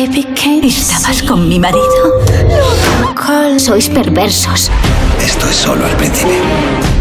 ¿Estabas con mi marido? Sois perversos. Esto es solo el principio.